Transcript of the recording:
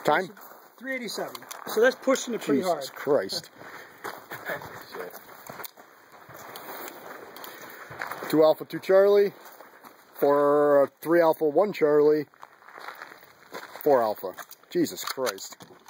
Time? 387. So that's pushing it pretty hard. Jesus Christ. 2 Alpha, 2 Charlie. 3 Alpha, 1 Charlie. 4 Alpha. Jesus Christ.